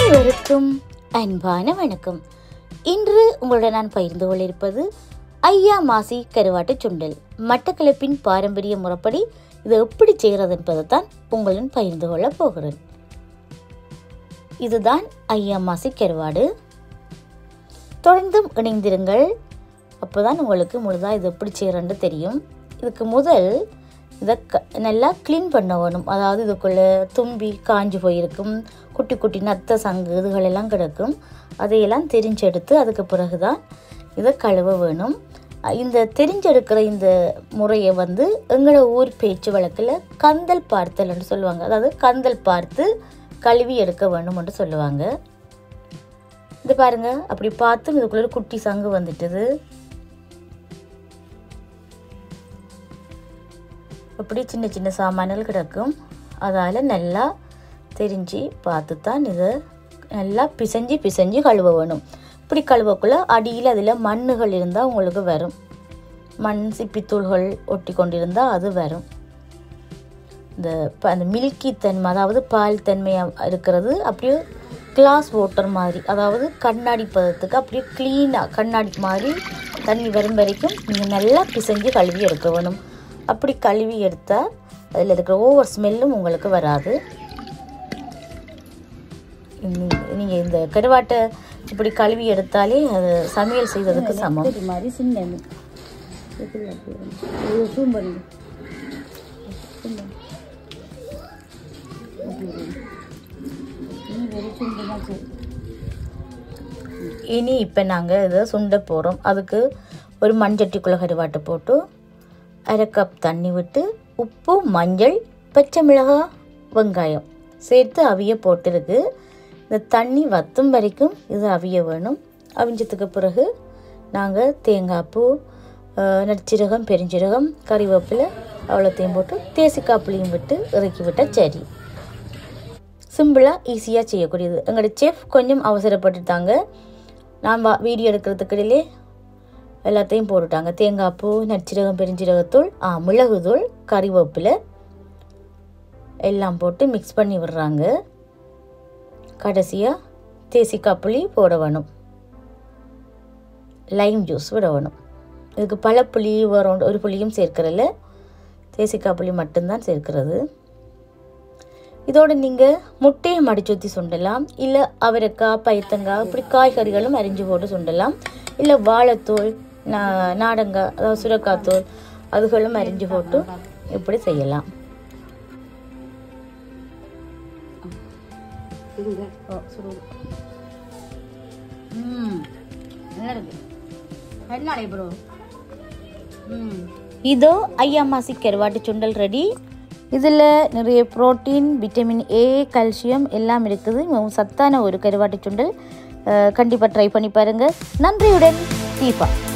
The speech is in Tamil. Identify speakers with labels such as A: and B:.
A: அனைவருக்கும் அன்பான வணக்கம். இன்று உங்களுடன் நான் பகிர்ந்து கொள்ளிருப்பது ஐயா மாசி கருவாட்டு சுண்டல். மட்டக்களப்பின் பாரம்பரிய முறைப்படி இதை எப்படி செய்கிறது என்பதை தான் உங்களுடன் பகிர்ந்து கொள்ள போகிறேன். இதுதான் ஐயா மாசி கருவாடு. தொடர்ந்தும் இணைந்திருங்கள், அப்போதான் உங்களுக்கு முழுதாக இது எப்படி செய்கிறேன்னு தெரியும். இதுக்கு முதல் இதை நல்லா க்ளீன் பண்ண வேணும். அதாவது இதுக்குள்ளே தும்பி காஞ்சி போயிருக்கும், குட்டி குட்டி நத்த சங்கு இதுகளெல்லாம் கிடக்கும். அதையெல்லாம் தெரிஞ்செடுத்து அதுக்கு பிறகு தான் இதை கழுவ வேணும். இந்த தெரிஞ்செடுக்கிற இந்த முறையை எங்களோட ஊர் பேச்சு வழக்கில் கந்தல் பார்த்தல்ன்னு சொல்லுவாங்க. அதாவது கந்தல் பார்த்து கழுவி எடுக்க வேணும்னு சொல்லுவாங்க. இது பாருங்கள், அப்படி பார்த்தும் இதுக்குள்ளே குட்டி சங்கு வந்துட்டுது. அப்படி சின்ன சின்ன சாமான்கள் கிடக்கும். அதால் நல்லா தெரிஞ்சு பார்த்து தான் இதை நல்லா பிசைஞ்சு கழுவ வேணும். இப்படி கழுவக்குள்ளே அடியில் அதில் மண்ணுகள் இருந்தால் உங்களுக்கு வரும். மண் சிப்பித்தூள்கள் ஒட்டி கொண்டிருந்தால் அது வரும். அந்த மில்கி தன்மை, அதாவது பால் தன்மையாக இருக்கிறது அப்படியே கிளாஸ் வாட்டர் மாதிரி, அதாவது கண்ணாடி பதத்துக்கு அப்படியே க்ளீனாக கண்ணாடி மாதிரி தண்ணி வரும் வரைக்கும் நீங்கள் நல்லா பிசைஞ்சு கழுவி எடுக்க வேணும். அப்படி கழுவி எடுத்தால் அதில் இருக்கிற ஓவர் ஸ்மெல்லும் உங்களுக்கு வராது. நீங்கள் இந்த கருவாட்டை இப்படி கழுவி எடுத்தாலே அது சமையல் செய்வதற்கு சமம். இது மாதிரி சின்ன இனி இப்போ நாங்கள் இதை சுண்ட போகிறோம். அதுக்கு ஒரு மண்சட்டிக்குள்ளே கருவாட்டை போட்டு 1/2 கப் தண்ணி விட்டு உப்பு, மஞ்சள், பச்சை மிளகாய், வெங்காயம் சேர்த்து அவிய போட்டுருக்கு. இந்த தண்ணி வத்தும் வரைக்கும் இது அவிய வேணும். அவிஞ்சதுக்கு பிறகு நாங்கள் தேங்காய் பூ, நற்சீரகம், பெருஞ்சீரகம், கறிவேப்பிலை அவ்வளோத்தையும் போட்டு தேசிக்காப்புளியும் விட்டு இறக்கி விட்டால் சரி. சிம்பிளாக ஈஸியாக செய்யக்கூடியது. எங்களோட செஃப் கொஞ்சம் அவசரப்பட்டுட்டாங்க. நான் வீடியோ எடுக்கிறதுக்கு இடையிலே எல்லாத்தையும் போட்டுட்டாங்க. தேங்காய் பூ, நற்சீரகம், பெருஞ்சீரகத்தூள், மிளகுத்தூள், கறிவேப்பிலை எல்லாம் போட்டு மிக்ஸ் பண்ணி விடுறாங்க. கடைசியாக தேசிக்காய் புளி போட வேணும், லைம் ஜூஸ் விட வேணும். இதுக்கு பழப்புளி வரும், ஒரு புளியும் சேர்க்கிறதில்ல, தேசிக்காய் புளி மட்டும்தான் சேர்க்கிறது. இதோடு நீங்கள் முட்டையை மடிச்சு ஊற்றி சுண்டலாம், இல்லை அவரைக்காய், பைத்தங்காய் இப்படி காய்கறிகளும் அரிஞ்சு போட்டு சுண்டலாம், இல்லை வாழைத்தூள், நாடங்காய் அதாவது சுரக்காத்தூள் அதுகளும் அரிஞ்சு போட்டு இப்படி செய்யலாம். இதோ ஐயா மாசி கருவாட்டு சுண்டல் ரெடி. இதில் நிறைய புரோட்டீன், விட்டமின் ஏ, கால்சியம் எல்லாம் இருக்குது. மிகவும் சத்தான ஒரு கருவாட்டு சுண்டல். கண்டிப்பாக ட்ரை பண்ணி பாருங்கள். நன்றியுடன் தீபா.